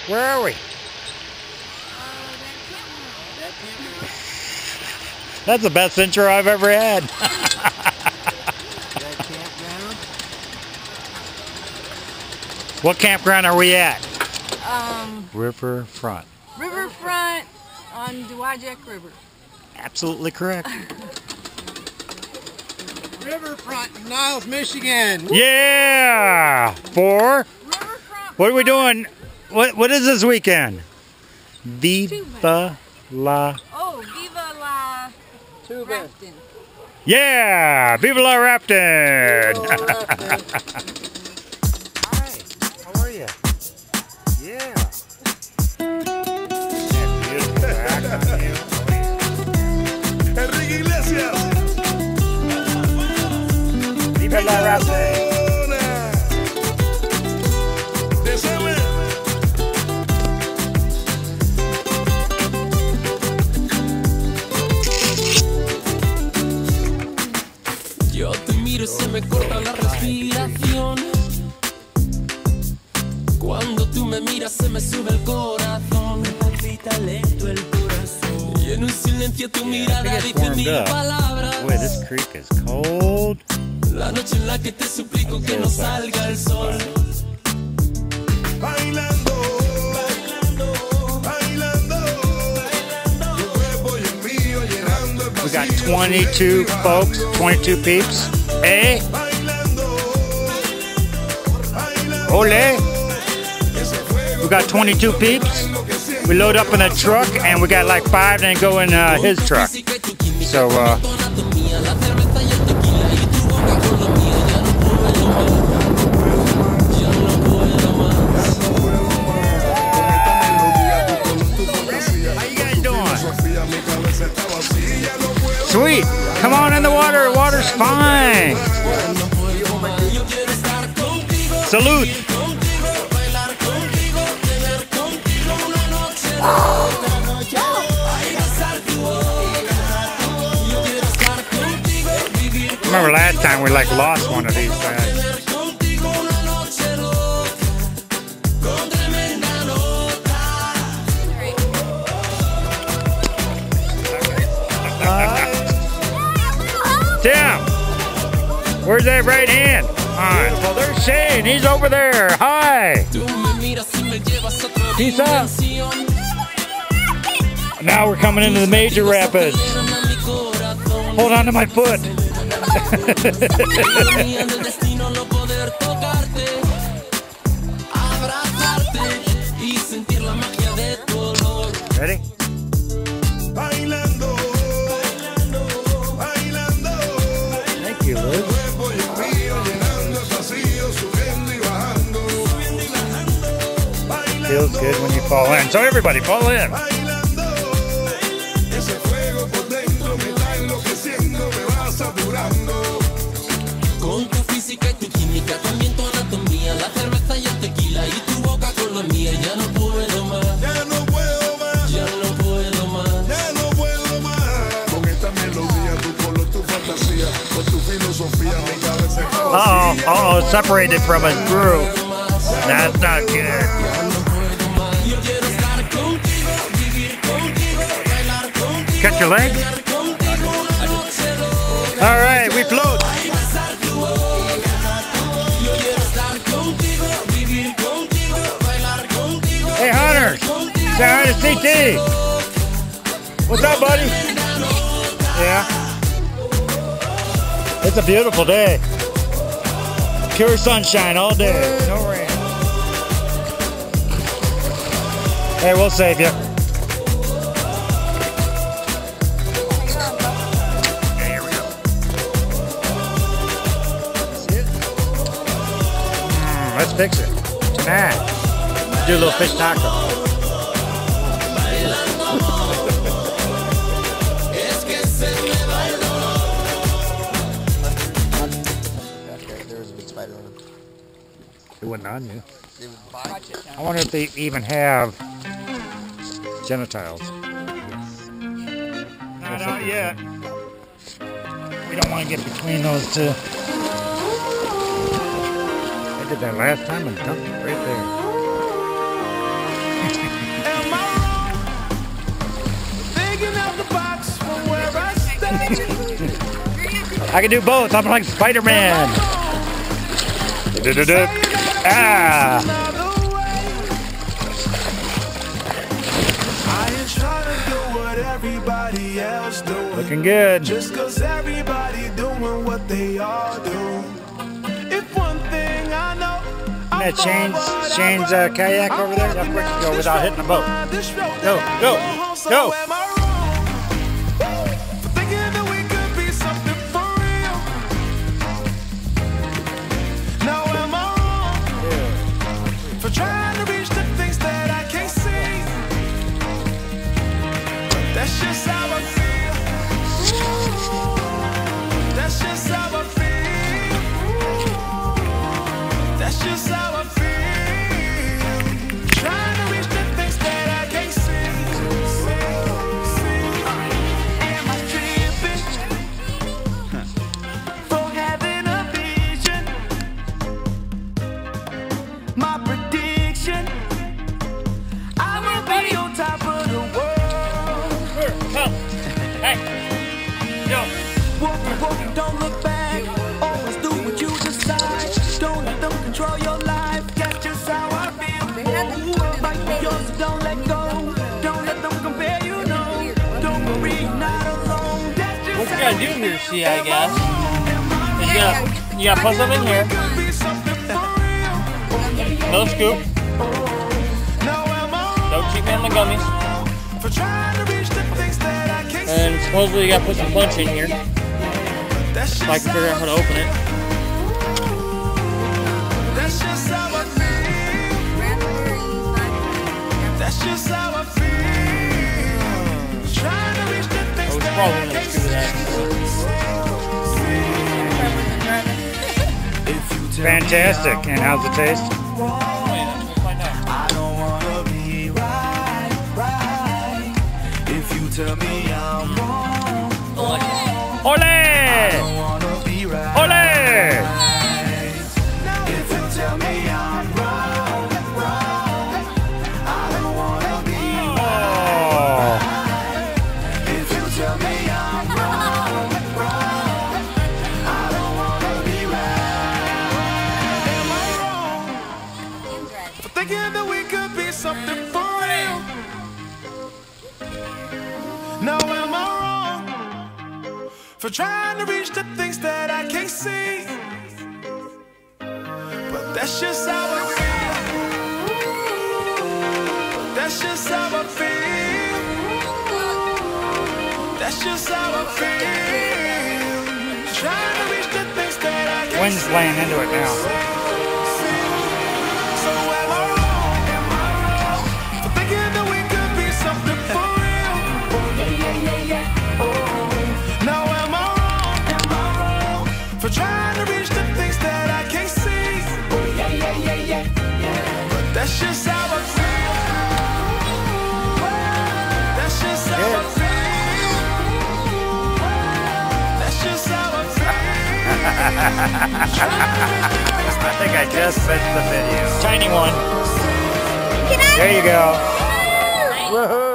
Where are we? That's the best intro I've ever had. That campground? What campground are we at? Riverfront. Riverfront on Dowagiac River. Absolutely correct. Riverfront, Niles, Michigan. Yeah! For? Riverfront. What are we doing? What is this weekend? Viva La... Oh, Viva La Rafting. Yeah! Viva La Rafting! Hi, how are you? Yeah. Viva La Rafting! Yo te miro y se me corta la respiración. Cuando tú me miras se me sube el corazón. Me palpita lento el corazón. Y en un silencio tu mirada dice mil palabras. Boy, this creek is cold. La noche en la que te suplico que no salga el sol. Bailando, bailando, bailando, bailando. Tu cuerpo y el mío llenando el We got vacío. 22 folks, 22 peeps. Hey! Ole! We got 22 peeps. We load up in a truck and we got like 5 that go in his truck. So, how you guys doing? Sweet. Come on in the water. Water's fine. Salute. Remember last time we like lost one of these guys. Tim, where's that right hand? Well, there's Shane. He's over there. Hi. Peace out. Now we're coming into the major rapids. Hold on to my foot. Ready? Bailando, bailando, bailando. Thank you, Liz. Feels good when you fall in. So everybody fall in. Ese fuego por dentro me está enloqueciendo, me va saturando. Con tu física y tu química, también tu anatomía, la cerveza y el tequila y tu boca con la mía. Ya no puedo más, Ya no puedo más, ya no puedo más. ya no puedo más. Con esta melodía, tu color, tu fantasía, con tu filosofía, mi cabeza está vacía. Uh-oh, separated from his groove. That's not good. Catch your leg? All right, we float. Hey, Hunter. Say hi to CT. What's up, buddy? Yeah. It's a beautiful day. Pure sunshine all day. No rain. Hey, we'll save you. Let's fix it tonight. Do a little fish taco. There was a big spider on him. It wasn't on you. It was by. I wonder if they even have genitals. No, not yet. We don't want to get between those two. I did that last time and dumped it right there. I can do both. I'm like Spider-Man. Ah! Looking good. Just cause everybody doing what they all do. If one thing I know, I'm gonna change kayak over there. That's where you go without hitting the boat. Go, go, go. Trying to reach the things that I can't see. That's just how I feel. That's just how I feel. That's just how I feel. Trying to reach the things that I can't see. Am I tripping for having a vision? My prediction, I will be on top of the world. Hey, yo. Don't look back, always do what you decide. Don't let them control your life, that's just how I feel. Fight for yours, don't let go. Don't let them compare, you know. Don't worry, you're not alone. That's just what you gotta do here, see, I guess, you gotta put them in here. No scoop. Don't keep me on the gummies. And supposedly you gotta put some punch in here. So I can figure out how to open it. That's just how I feel. That's just how I feel. Trying to reach the things that I can't see. Fantastic. And how's it taste? I don't wanna be right. If you tell me I'm wrong, Ole! I don't wanna be right. Ole! If you tell me I'm wrong, I don't wanna be right. If you tell me I'm wrong, I don't wanna be right. Am I wrong for thinking that we could be something for real? No, am I wrong for trying to reach the things that I can't see? But that's just how I feel. That's just how I feel. That's just how I feel. Trying to reach the things that I can't Wind's playing into it now. So am I wrong for thinking that we could be something for real? Now am I wrong for trying to reach the things that I can't see? But that's just how I feel. That's just how I feel. That's just how I feel. I think I just finished the video. Tiny one. There you go. Woohoo!